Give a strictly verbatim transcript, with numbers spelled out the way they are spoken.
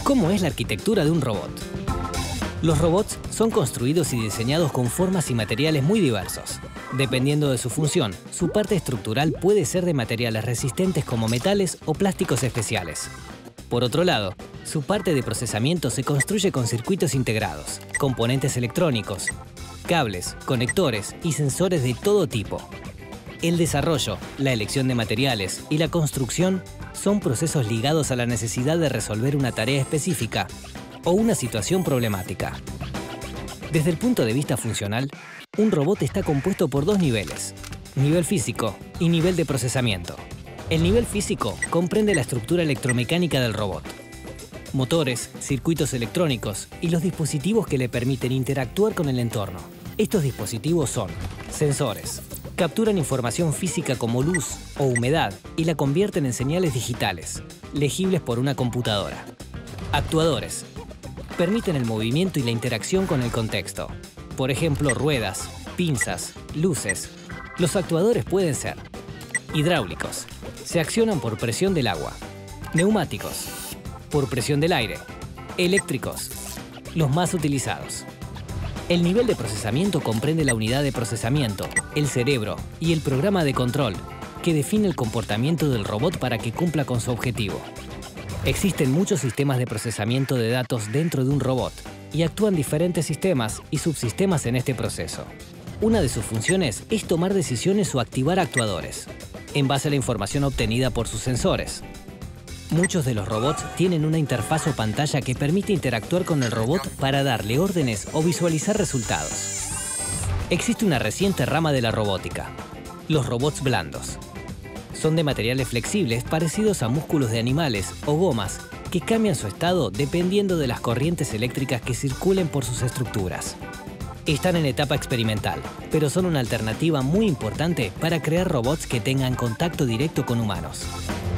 ¿Cómo es la arquitectura de un robot? Los robots son construidos y diseñados con formas y materiales muy diversos. Dependiendo de su función, su parte estructural puede ser de materiales resistentes como metales o plásticos especiales. Por otro lado, su parte de procesamiento se construye con circuitos integrados, componentes electrónicos, cables, conectores y sensores de todo tipo. El desarrollo, la elección de materiales y la construcción son procesos ligados a la necesidad de resolver una tarea específica o una situación problemática. Desde el punto de vista funcional, un robot está compuesto por dos niveles, nivel físico y nivel de procesamiento. El nivel físico comprende la estructura electromecánica del robot, motores, circuitos electrónicos y los dispositivos que le permiten interactuar con el entorno. Estos dispositivos son sensores. Capturan información física como luz o humedad y la convierten en señales digitales, legibles por una computadora. Actuadores. Permiten el movimiento y la interacción con el contexto. Por ejemplo, ruedas, pinzas, luces. Los actuadores pueden ser hidráulicos. Se accionan por presión del agua. Neumáticos. Por presión del aire. Eléctricos. Los más utilizados. El nivel de procesamiento comprende la unidad de procesamiento, el cerebro y el programa de control, que define el comportamiento del robot para que cumpla con su objetivo. Existen muchos sistemas de procesamiento de datos dentro de un robot y actúan diferentes sistemas y subsistemas en este proceso. Una de sus funciones es tomar decisiones o activar actuadores, en base a la información obtenida por sus sensores. Muchos de los robots tienen una interfaz o pantalla que permite interactuar con el robot para darle órdenes o visualizar resultados. Existe una reciente rama de la robótica, los robots blandos. Son de materiales flexibles parecidos a músculos de animales o gomas que cambian su estado dependiendo de las corrientes eléctricas que circulen por sus estructuras. Están en etapa experimental, pero son una alternativa muy importante para crear robots que tengan contacto directo con humanos.